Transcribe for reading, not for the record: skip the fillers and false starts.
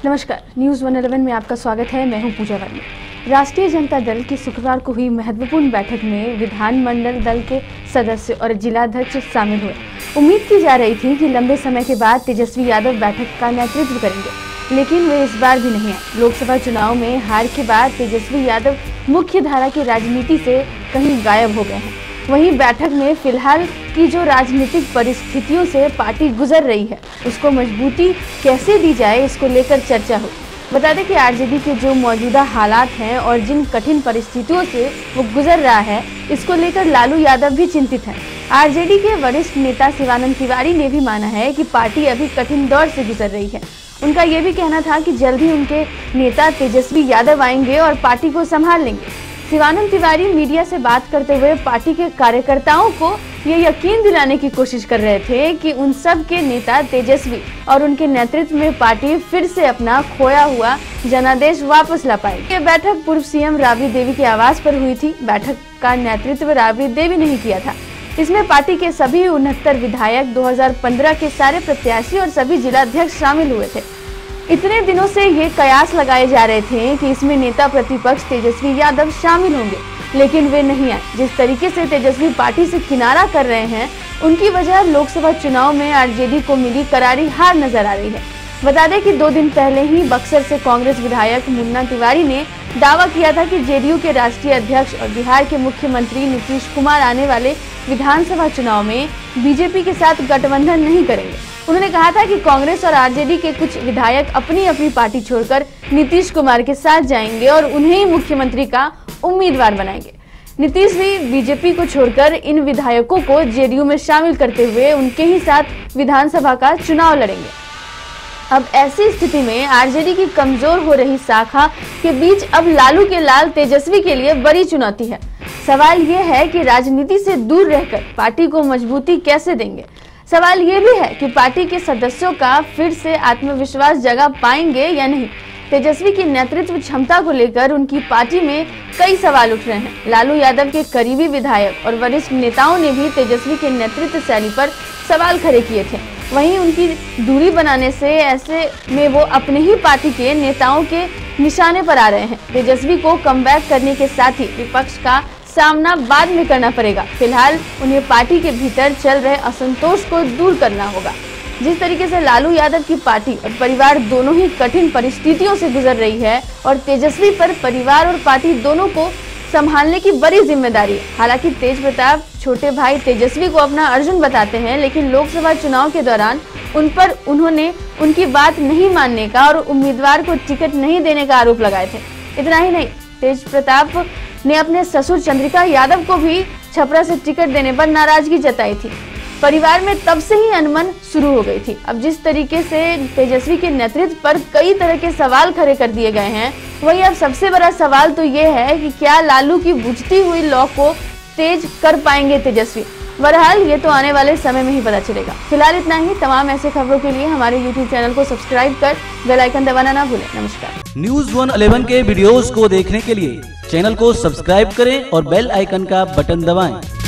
नमस्कार, न्यूज़ 111 में आपका स्वागत है। मैं हूं पूजा वर्मा। राष्ट्रीय जनता दल की शुक्रवार को हुई महत्वपूर्ण बैठक में विधानमंडल दल के सदस्य और जिलाध्यक्ष शामिल हुए। उम्मीद की जा रही थी कि लंबे समय के बाद तेजस्वी यादव बैठक का नेतृत्व करेंगे, लेकिन वे इस बार भी नहीं आए। लोकसभा चुनाव में हार के बाद तेजस्वी यादव मुख्य धारा की राजनीति से कहीं गायब हो गए हैं। वहीं बैठक में फिलहाल की जो राजनीतिक परिस्थितियों से पार्टी गुजर रही है, उसको मजबूती कैसे दी जाए, इसको लेकर चर्चा हुई। बता दें कि आरजेडी के जो मौजूदा हालात हैं और जिन कठिन परिस्थितियों से वो गुजर रहा है, इसको लेकर लालू यादव भी चिंतित हैं। आरजेडी के वरिष्ठ नेता शिवानंद तिवारी ने भी माना है कि पार्टी अभी कठिन दौर से गुजर रही है। उनका ये भी कहना था कि जल्द ही उनके नेता तेजस्वी यादव आएंगे और पार्टी को संभाल लेंगे। शिवानंद तिवारी मीडिया से बात करते हुए पार्टी के कार्यकर्ताओं को ये यकीन दिलाने की कोशिश कर रहे थे कि उन सब के नेता तेजस्वी और उनके नेतृत्व में पार्टी फिर से अपना खोया हुआ जनादेश वापस ला पाएगी। ये बैठक पूर्व सीएम राबड़ी देवी के आवास पर हुई थी। बैठक का नेतृत्व राबड़ी देवी ने ही किया था। इसमें पार्टी के सभी 69 विधायक, 2015 के सारे प्रत्याशी और सभी जिलाध्यक्ष शामिल हुए थे। इतने दिनों से ये कयास लगाए जा रहे थे कि इसमें नेता प्रतिपक्ष तेजस्वी यादव शामिल होंगे, लेकिन वे नहीं आए। जिस तरीके से तेजस्वी पार्टी से किनारा कर रहे हैं, उनकी वजह लोकसभा चुनाव में आरजेडी को मिली करारी हार नजर आ रही है। बता दें कि 2 दिन पहले ही बक्सर से कांग्रेस विधायक मुन्ना तिवारी ने दावा किया था कि जेडीयू के राष्ट्रीय अध्यक्ष और बिहार के मुख्यमंत्री नीतीश कुमार आने वाले विधानसभा चुनाव में बीजेपी के साथ गठबंधन नहीं करेंगे। उन्होंने कहा था कि कांग्रेस और आरजेडी के कुछ विधायक अपनी अपनी पार्टी छोड़कर नीतीश कुमार के साथ जाएंगे और उन्हें ही मुख्यमंत्री का उम्मीदवार बनाएंगे। नीतीश भी बीजेपी को छोड़कर इन विधायकों को जेडीयू में शामिल करते हुए उनके ही साथ विधानसभा का चुनाव लड़ेंगे। अब ऐसी स्थिति में आरजेडी की कमजोर हो रही शाखा के बीच अब लालू के लाल तेजस्वी के लिए बड़ी चुनौती है। सवाल ये है कि राजनीति से दूर रहकर पार्टी को मजबूती कैसे देंगे। सवाल ये भी है कि पार्टी के सदस्यों का फिर से आत्मविश्वास जगा पाएंगे या नहीं। तेजस्वी की नेतृत्व क्षमता को लेकर उनकी पार्टी में कई सवाल उठ रहे हैं। लालू यादव के करीबी विधायक और वरिष्ठ नेताओं ने भी तेजस्वी के नेतृत्व शैली पर सवाल खड़े किए थे। वहीं उनकी दूरी बनाने से ऐसे में वो अपने ही पार्टी के नेताओं के निशाने पर आ रहे हैं। तेजस्वी को कमबैक करने के साथ ही विपक्ष का सामना बाद में करना पड़ेगा। फिलहाल उन्हें पार्टी के भीतर चल रहे असंतोष को दूर करना होगा। जिस तरीके से लालू यादव की पार्टी और परिवार दोनों ही कठिन परिस्थितियों से गुजर रही है और तेजस्वी पर परिवार और पार्टी दोनों को संभालने की बड़ी जिम्मेदारी है। हालांकि तेज प्रताप छोटे भाई तेजस्वी को अपना अर्जुन बताते हैं, लेकिन लोकसभा चुनाव के दौरान उन पर उन्होंने उनकी बात नहीं मानने का और उम्मीदवार को टिकट नहीं देने का आरोप लगाए थे। इतना ही नहीं, तेज प्रताप ने अपने ससुर चंद्रिका यादव को भी छपरा से टिकट देने पर नाराजगी जताई थी। परिवार में तब से ही अनबन शुरू हो गई थी। अब जिस तरीके से तेजस्वी के नेतृत्व पर कई तरह के सवाल खड़े कर दिए गए हैं, वही अब सबसे बड़ा सवाल तो ये है कि क्या लालू की बुझती हुई लौ को तेज कर पाएंगे तेजस्वी। बहरहाल ये तो आने वाले समय में ही पता चलेगा। फिलहाल इतना ही। तमाम ऐसे खबरों के लिए हमारे YouTube चैनल को सब्सक्राइब कर बेल आइकन दबाना ना भूलें। नमस्कार। न्यूज़ 111 के वीडियोस को देखने के लिए चैनल को सब्सक्राइब करें और बेल आइकन का बटन दबाएं।